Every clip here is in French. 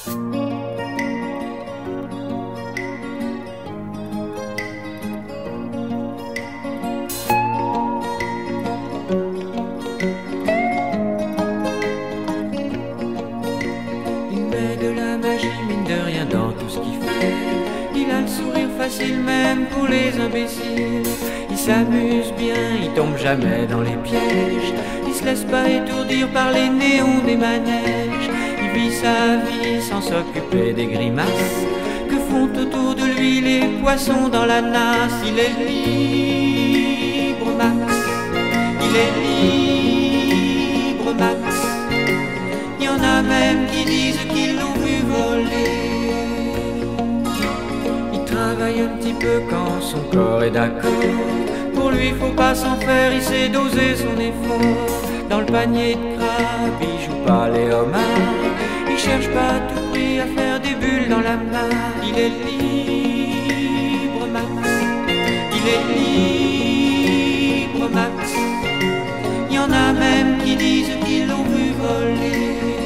Mine de rien dans tout ce qu'il fait. Il a le sourire facile même pour les imbéciles. Il s'amuse bien, il tombe jamais dans les pièges. Il se laisse pas étourdir par les néons des manèges. Il vit sa vie sans s'occuper des grimaces que font autour de lui les poissons dans la nasse. Il est libre, Max. Il est libre, Max. Il y en a même qui disent qu'ils l'ont vu voler. Il travaille un petit peu quand son corps est d'accord. Pour lui faut pas s'en faire, il sait doser son effort. Dans le panier de crabe, il joue pas les homards. Il cherche pas à tout prix à faire des bulles dans la main. Il est libre, Max. Il est libre, Max. Il y en a même qui disent qu'ils l'ont vu voler.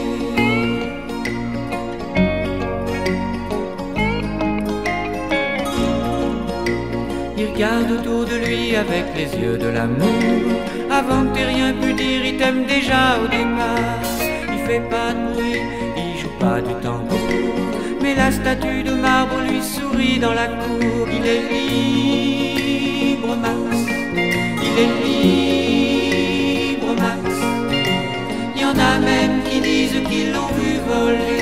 Il regarde autour de lui avec les yeux de l'amour. Avant que t'aies rien pu dire, il t'aime déjà au départ. Il fait pas de bruit, il joue pas du tambour, mais la statue de marbre lui sourit dans la cour. Il est libre, Max. Il est libre, Max. Il y en a même qui disent qu'ils l'ont vu voler.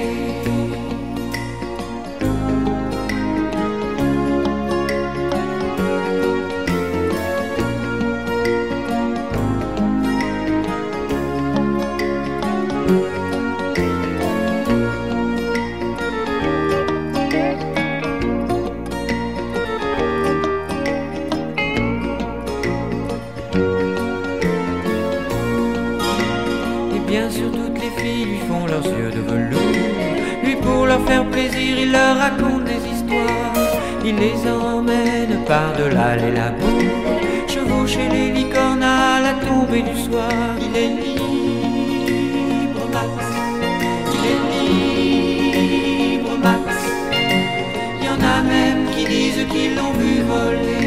Bien sûr, toutes les filles lui font leurs yeux de velours. Lui, pour leur faire plaisir, il leur raconte des histoires. Il les emmène par-delà les labours, chevaucher les licornes à la tombée du soir. Il est libre, Max. Il est libre, Max. Il y en a même qui disent qu'ils l'ont vu voler.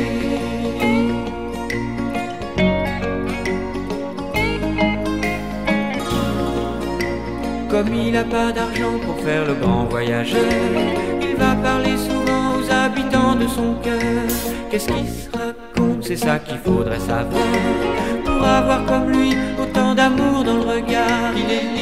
Comme il n'a pas d'argent pour faire le grand voyageur, il va parler souvent aux habitants de son cœur. Qu'est-ce qu'il se raconte, c'est ça qu'il faudrait savoir, pour avoir comme lui autant d'amour dans le regard. Il est